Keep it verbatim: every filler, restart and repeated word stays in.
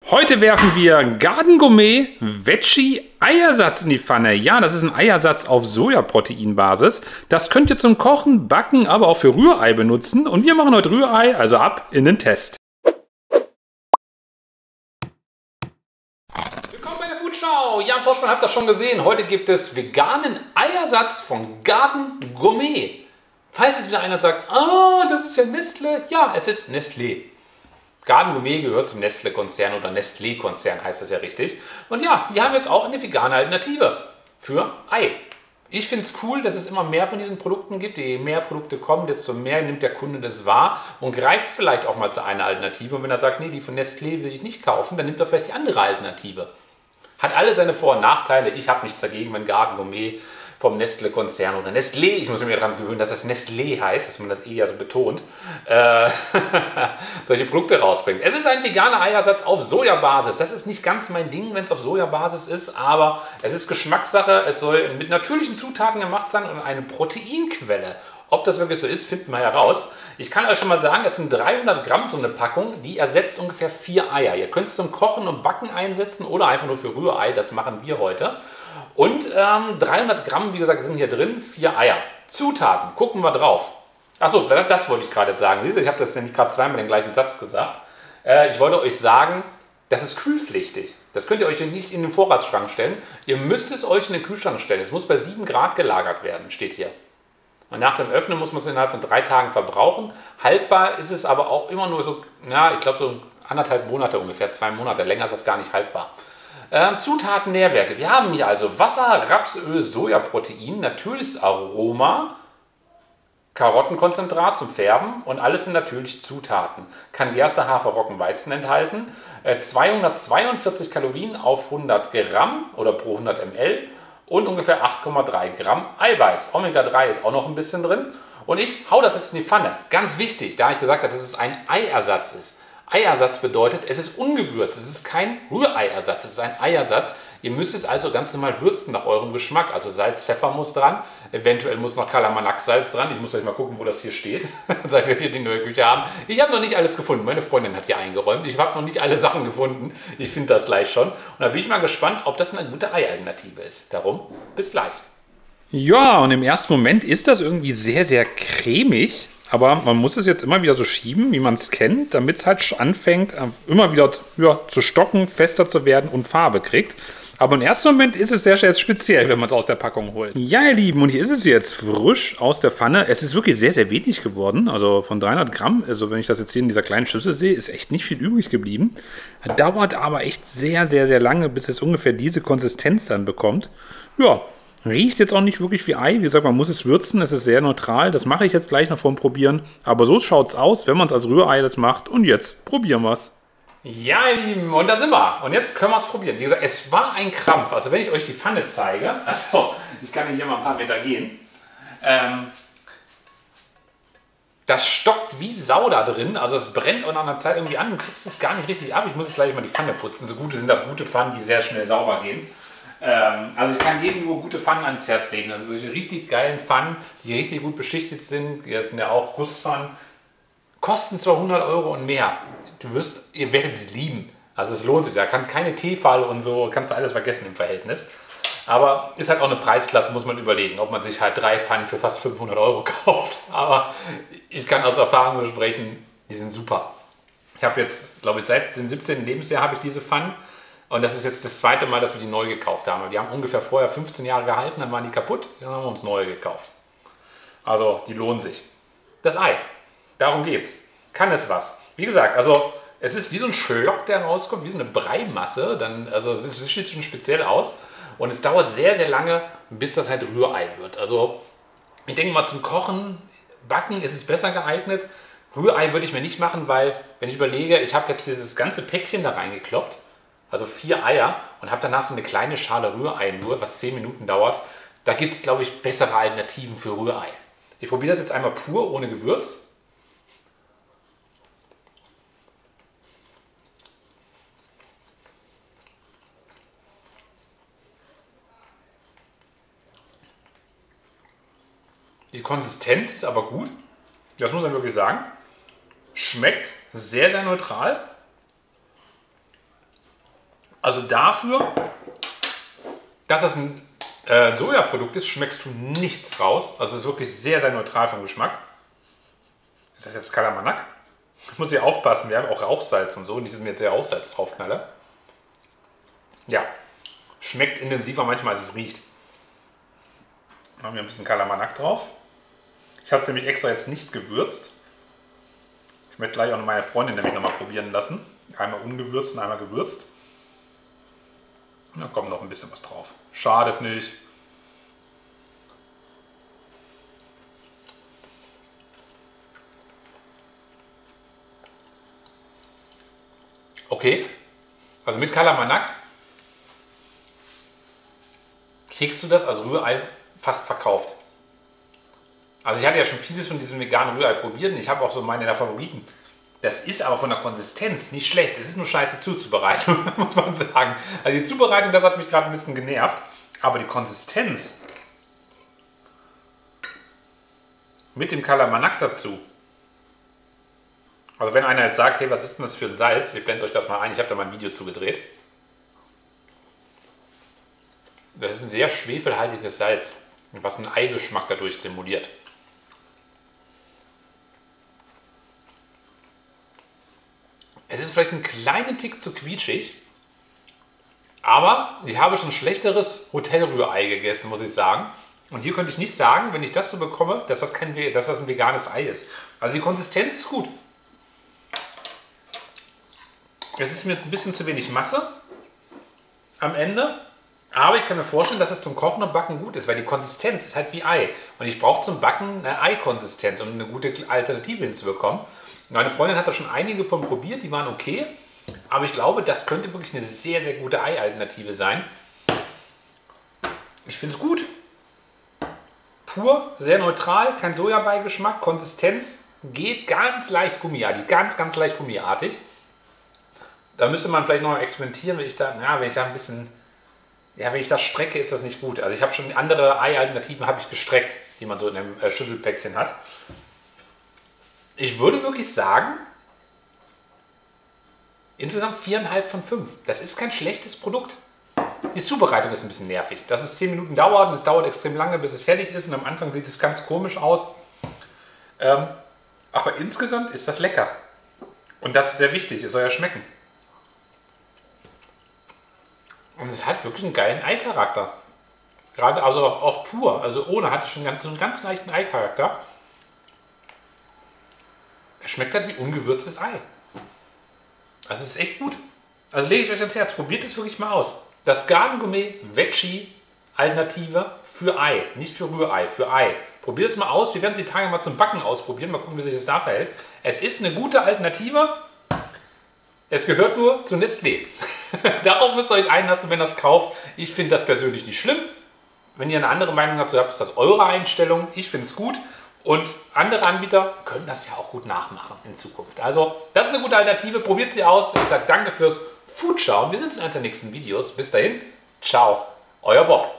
Heute werfen wir Garden Gourmet Veggie Eiersatz in die Pfanne. Ja, das ist ein Eiersatz auf Sojaproteinbasis. Das könnt ihr zum Kochen, Backen, aber auch für Rührei benutzen. Und wir machen heute Rührei, also ab in den Test. Willkommen bei der Foodschau. Jan Forschmann, habt das schon gesehen. Heute gibt es veganen Eiersatz von Garden Gourmet. Falls jetzt wieder einer sagt, ah, das ist ja Nestle. Ja, es ist Nestlé. Garden Gourmet gehört zum Nestle-Konzern oder Nestlé-Konzern heißt das ja richtig. Und ja, die haben jetzt auch eine vegane Alternative für Ei. Ich finde es cool, dass es immer mehr von diesen Produkten gibt. Je mehr Produkte kommen, desto mehr nimmt der Kunde das wahr und greift vielleicht auch mal zu einer Alternative. Und wenn er sagt, nee, die von Nestlé will ich nicht kaufen, dann nimmt er vielleicht die andere Alternative. Hat alle seine Vor- und Nachteile. Ich habe nichts dagegen, wenn Garden Gourmet vom Nestle-Konzern oder Nestlé, ich muss mich daran gewöhnen, dass das Nestlé heißt, dass man das eher so betont, äh, solche Produkte rausbringt. Es ist ein veganer Eiersatz auf Sojabasis. Das ist nicht ganz mein Ding, wenn es auf Sojabasis ist, aber es ist Geschmackssache. Es soll mit natürlichen Zutaten gemacht sein und eine Proteinquelle. Ob das wirklich so ist, finden wir heraus. Ich kann euch schon mal sagen, es sind dreihundert Gramm so eine Packung, die ersetzt ungefähr vier Eier. Ihr könnt es zum Kochen und Backen einsetzen oder einfach nur für Rührei, das machen wir heute. Und ähm, dreihundert Gramm, wie gesagt, sind hier drin, vier Eier. Zutaten, gucken wir drauf. Achso, das, das wollte ich gerade sagen. Siehst du, ich habe das nämlich gerade zweimal den gleichen Satz gesagt. Äh, ich wollte euch sagen, das ist kühlpflichtig. Das könnt ihr euch nicht in den Vorratsschrank stellen. Ihr müsst es euch in den Kühlschrank stellen. Es muss bei sieben Grad gelagert werden, steht hier. Und nach dem Öffnen muss man es innerhalb von drei Tagen verbrauchen. Haltbar ist es aber auch immer nur so, ja, ich glaube so anderthalb Monate ungefähr, zwei Monate. Länger ist das gar nicht haltbar. Ähm, Zutaten, Nährwerte. Wir haben hier also Wasser, Rapsöl, Sojaprotein, natürliches Aroma, Karottenkonzentrat zum Färben und alles sind natürliche Zutaten. Kann Gerste, Hafer, Roggen, Weizen enthalten. Äh, zweihundertzweiundvierzig Kalorien auf hundert Gramm oder pro hundert Milliliter und ungefähr acht Komma drei Gramm Eiweiß. Omega drei ist auch noch ein bisschen drin. Und ich hau das jetzt in die Pfanne. Ganz wichtig, da ich gesagt habe, dass es ein Eiersatz ist. Eiersatz bedeutet, es ist ungewürzt, es ist kein Rühreiersatz, es ist ein Eiersatz. Ihr müsst es also ganz normal würzen nach eurem Geschmack. Also Salz, Pfeffer muss dran, eventuell muss noch Kalamanack-Salz dran. Ich muss euch mal gucken, wo das hier steht, seit wir hier die neue Küche haben. Ich habe noch nicht alles gefunden, meine Freundin hat hier eingeräumt. Ich habe noch nicht alle Sachen gefunden, ich finde das gleich schon. Und da bin ich mal gespannt, ob das eine gute Ei-Alternative ist. Darum, bis gleich. Ja, und im ersten Moment ist das irgendwie sehr, sehr cremig. Aber man muss es jetzt immer wieder so schieben, wie man es kennt, damit es halt anfängt, immer wieder ja, zu stocken, fester zu werden und Farbe kriegt. Aber im ersten Moment ist es sehr, sehr speziell, wenn man es aus der Packung holt. Ja, ihr Lieben, und hier ist es jetzt frisch aus der Pfanne. Es ist wirklich sehr, sehr wenig geworden. Also von dreihundert Gramm, also wenn ich das jetzt hier in dieser kleinen Schüssel sehe, ist echt nicht viel übrig geblieben. Dauert aber echt sehr, sehr, sehr lange, bis es ungefähr diese Konsistenz dann bekommt. Ja. Riecht jetzt auch nicht wirklich wie Ei. Wie gesagt, man muss es würzen. Es ist sehr neutral. Das mache ich jetzt gleich noch vorm Probieren. Aber so schaut es aus, wenn man es als Rührei das macht. Und jetzt probieren wir es. Ja, ihr Lieben, und da sind wir. Und jetzt können wir es probieren. Wie gesagt, es war ein Krampf. Also wenn ich euch die Pfanne zeige, also ich kann hier mal ein paar Meter gehen, ähm, das stockt wie Sau da drin. Also es brennt auch nach einer Zeit irgendwie an. Du kriegst es gar nicht richtig ab. Ich muss jetzt gleich mal die Pfanne putzen. So gute sind das gute Pfannen, die sehr schnell sauber gehen. Ähm, also ich kann jedem nur gute Pfannen ans Herz legen. Also solche richtig geilen Pfannen, die richtig gut beschichtet sind, das sind ja auch Gusspfannen, kosten zwar hundert Euro und mehr. Du wirst, ihr werdet sie lieben. Also es lohnt sich. Da kannst keine Teefalle und so, kannst du alles vergessen im Verhältnis. Aber ist halt auch eine Preisklasse, muss man überlegen, ob man sich halt drei Pfannen für fast fünfhundert Euro kauft. Aber ich kann aus Erfahrung sprechen, die sind super. Ich habe jetzt, glaube ich, seit dem siebzehnten Lebensjahr habe ich diese Pfannen. Und das ist jetzt das zweite Mal, dass wir die neu gekauft haben. Die haben ungefähr vorher fünfzehn Jahre gehalten, dann waren die kaputt, dann haben wir uns neue gekauft. Also die lohnen sich. Das Ei, darum geht's. Kann es was? Wie gesagt, also es ist wie so ein Schlock, der rauskommt, wie so eine Breimasse. Dann, also es sieht schon speziell aus. Und es dauert sehr, sehr lange, bis das halt Rührei wird. Also ich denke mal, zum Kochen, Backen ist es besser geeignet. Rührei würde ich mir nicht machen, weil, wenn ich überlege, ich habe jetzt dieses ganze Päckchen da reingekloppt. Also vier Eier und habe danach so eine kleine Schale Rührei nur, was zehn Minuten dauert. Da gibt es, glaube ich, bessere Alternativen für Rührei. Ich probiere das jetzt einmal pur, ohne Gewürz. Die Konsistenz ist aber gut. Das muss man wirklich sagen. Schmeckt sehr, sehr neutral. Also dafür, dass das ein äh, Sojaprodukt ist, schmeckst du nichts raus. Also es ist wirklich sehr, sehr neutral vom Geschmack. Ist das jetzt Kalamanak? Ich muss hier aufpassen, wir haben auch Rauchsalz und so, und die sind mir jetzt sehr Rauchsalz draufknalle. Ja, schmeckt intensiver manchmal, als es riecht. Dann haben wir ein bisschen Kalamanak drauf. Ich habe es nämlich extra jetzt nicht gewürzt. Ich möchte gleich auch noch meine Freundin nämlich noch mal probieren lassen. Einmal ungewürzt und einmal gewürzt. Da kommt noch ein bisschen was drauf. Schadet nicht. Okay, also mit Kalamanak kriegst du das als Rührei fast verkauft. Also ich hatte ja schon vieles von diesem veganen Rührei probiert und ich habe auch so meine der Favoriten. Das ist aber von der Konsistenz nicht schlecht. Es ist nur scheiße zuzubereiten, muss man sagen. Also die Zubereitung, das hat mich gerade ein bisschen genervt. Aber die Konsistenz mit dem Kalamanak dazu. Also wenn einer jetzt sagt, hey, was ist denn das für ein Salz? Ich blende euch das mal ein, ich habe da mal ein Video zugedreht. Das ist ein sehr schwefelhaltiges Salz, was einen Eigeschmack dadurch simuliert. Es ist vielleicht einen kleinen Tick zu quietschig, aber ich habe schon schlechteres Hotelrührei gegessen, muss ich sagen. Und hier könnte ich nicht sagen, wenn ich das so bekomme, dass das, kein, dass das ein veganes Ei ist. Also die Konsistenz ist gut. Es ist mir ein bisschen zu wenig Masse am Ende. Aber ich kann mir vorstellen, dass es zum Kochen und Backen gut ist, weil die Konsistenz ist halt wie Ei. Und ich brauche zum Backen eine Eikonsistenz, um eine gute Alternative hinzubekommen. Meine Freundin hat da schon einige von probiert, die waren okay. Aber ich glaube, das könnte wirklich eine sehr, sehr gute Ei-Alternative sein. Ich finde es gut. Pur, sehr neutral, kein Sojabeigeschmack, Konsistenz geht ganz leicht gummiartig, ganz, ganz leicht gummiartig. Da müsste man vielleicht noch mal experimentieren, wenn ich da, ja, wenn ich da ein bisschen, ja, wenn ich das strecke, ist das nicht gut. Also ich habe schon andere Ei-Alternativen habe ich gestreckt, die man so in einem äh, Schüttelpäckchen hat. Ich würde wirklich sagen, insgesamt viereinhalb von fünf. Das ist kein schlechtes Produkt. Die Zubereitung ist ein bisschen nervig. Dass es zehn Minuten dauert und es dauert extrem lange, bis es fertig ist. Und am Anfang sieht es ganz komisch aus. Ähm, aber insgesamt ist das lecker. Und das ist sehr wichtig. Es soll ja schmecken. Und es hat wirklich einen geilen Ei-Charakter. Gerade also auch, auch pur. Also ohne hat es schon ganz, einen ganz leichten Ei-Charakter. Es schmeckt halt wie ungewürztes Ei. Also es ist echt gut. Also lege ich euch ans Herz. Probiert es wirklich mal aus. Das Garden Gourmet Veggie Alternative für Ei. Nicht für Rührei, für Ei. Probiert es mal aus. Wir werden es die Tage mal zum Backen ausprobieren. Mal gucken, wie sich das da verhält. Es ist eine gute Alternative. Es gehört nur zu Nestlé. Darauf müsst ihr euch einlassen, wenn ihr es kauft. Ich finde das persönlich nicht schlimm. Wenn ihr eine andere Meinung dazu habt, ist das eure Einstellung. Ich finde es gut. Und andere Anbieter können das ja auch gut nachmachen in Zukunft. Also, das ist eine gute Alternative. Probiert sie aus. Ich sage danke fürs Foodschauen. Wir sehen uns in eines der nächsten Videos. Bis dahin. Ciao. Euer Bob.